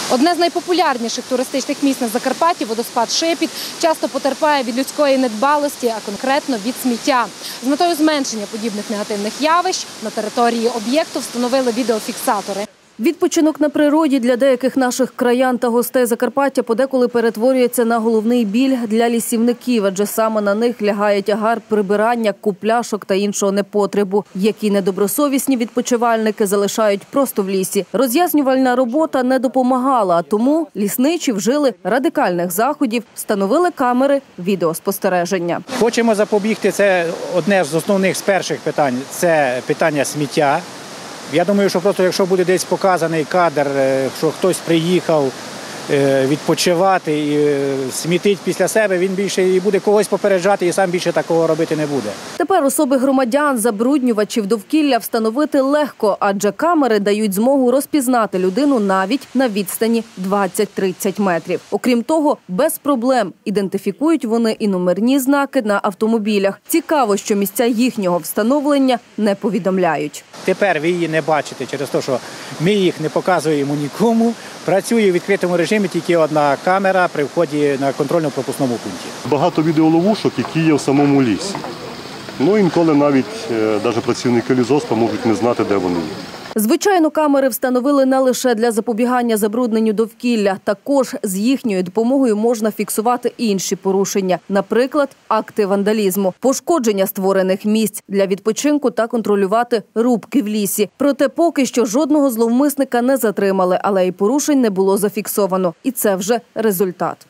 Одне з найпопулярніших туристичних місць на Закарпатті – водоспад Шипіт часто потерпає від людської недбалості, а конкретно від сміття. З метою зменшення подібних негативних явищ на території об'єкту встановили відеофіксатори. Відпочинок на природі для деяких наших краян та гостей Закарпаття подеколи перетворюється на головний біль для лісівників, адже саме на них лягає тягар прибирання купляшок та іншого непотребу, які недобросовісні відпочивальники залишають просто в лісі. Роз'яснювальна робота не допомагала, а тому лісничі вжили радикальних заходів, встановили камери відеоспостереження. Хочемо запобігти, це одне з основних з перших питань, це питання сміття. Я думаю, що просто якщо буде десь показаний кадр, що хтось приїхав відпочивати і смітить після себе, він більше і буде когось попереджати і сам більше такого робити не буде. Тепер особи громадян, забруднювачів довкілля встановити легко, адже камери дають змогу розпізнати людину навіть на відстані 20-30 метрів. Окрім того, без проблем ідентифікують вони і номерні знаки на автомобілях. Цікаво, що місця їхнього встановлення не повідомляють. Тепер ви її не бачите через те, що ми їх не показуємо нікому. Працює в відкритому режимі тільки одна камера при вході на контрольно-пропускному пункті. Багато відеоловушок, які є в самому лісі. Інколи навіть працівники лісгоспу можуть не знати, де вони є. Звичайно, камери встановили не лише для запобігання забрудненню довкілля. Також з їхньою допомогою можна фіксувати інші порушення. Наприклад, акти вандалізму, пошкодження створених місць для відпочинку та контролювати рубки в лісі. Проте поки що жодного зловмисника не затримали, але і порушень не було зафіксовано. І це вже результат.